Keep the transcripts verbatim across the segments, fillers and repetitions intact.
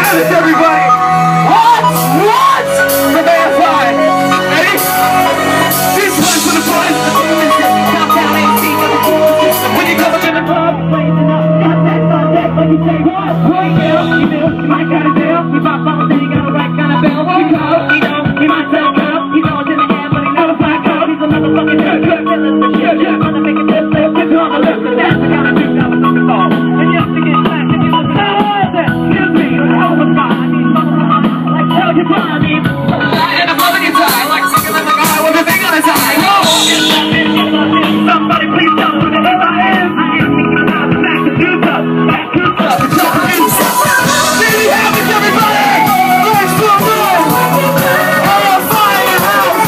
Havok, everybody. What? What? From A F I. Ready? This one's for the boys. Downtown A C. When you come up in the club, blazing up, got that on deck, like you say, what? Right now, you know, you might got a bill. You might follow, then you got a right kind of bill. You know, you know, he might tell girl. He knows in the game, but he knows my code. He's a motherfucking good, good, feeling the shit. Just wanna make it this live, it's on the list. That's the kind of dude I was looking for. And yes, to get back, if you look at all that, excuse me, I was fine. I need motherfucker, like tell you fine. I mean, and I'm loving his eye, like singing like a guy with a thing on his eye. Oh, somebody please tell me who the hell I am. I am thinking about the back to do stuff, back to stuff, it's all I do. Davey Havok, everybody! Let's go, go! All on fire in the house!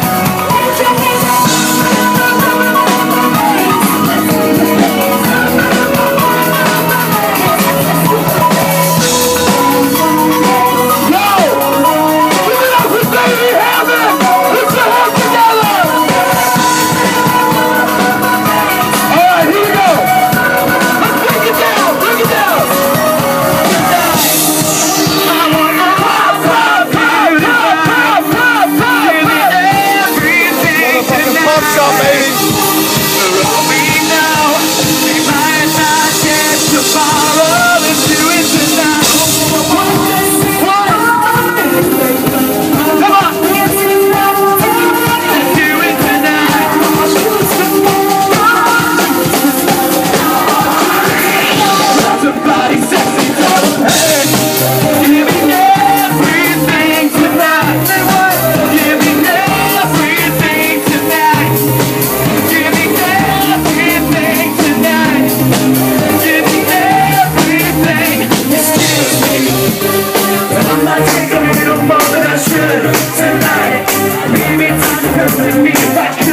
Yo! Give it up for Davey Havok! Put your hands together! Alright, here we go! Let's break it down! Break it down! I wanna pop, pop, pop, pop, pop, pop, pop, everything tonight. Pop shop, baby. For all we know, we might not get tomorrow. Let's do it tonight. What? Come on. Let's do it tonight. Somebody sexy, hey. Give me everything tonight. Give me everything tonight. Give me everything tonight. Give me everything. Excuse me, but I might take a little more than I should tonight. Maybe time to hurt me if I